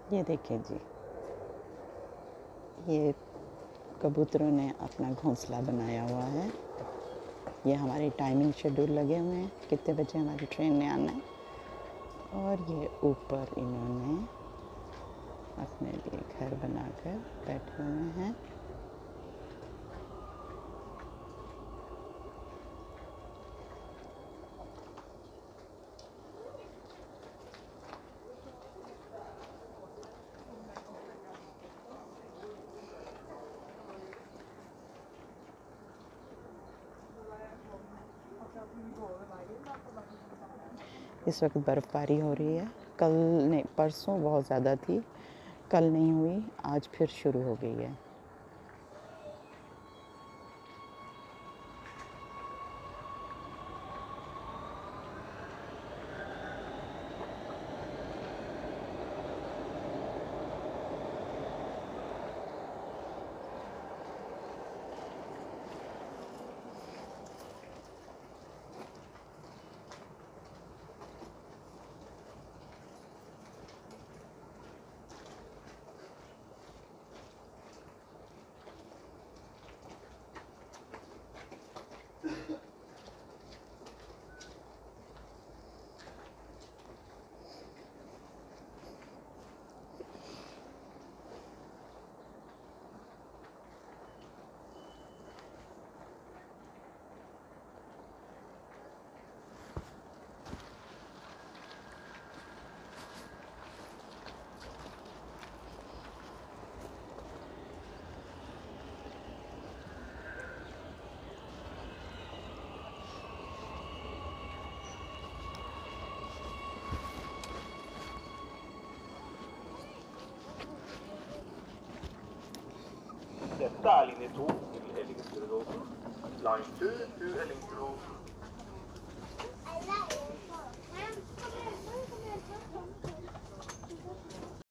ये देखिए जी, ये कबूतरों ने अपना घोंसला बनाया हुआ है। ये हमारी टाइमिंग शेड्यूल लगे हुए हैं, कितने बजे हमारी ट्रेन ने आना है। और ये ऊपर इन्होंने अपने लिए घर बनाकर बैठे हुए हैं। इस वक्त बर्फ़बारी हो रही है। कल नहीं, परसों बहुत ज़्यादा थी, कल नहीं हुई, आज फिर शुरू हो गई है। Detta är linje 2 till Ällingsbro. Line 2 to Ällingsbro.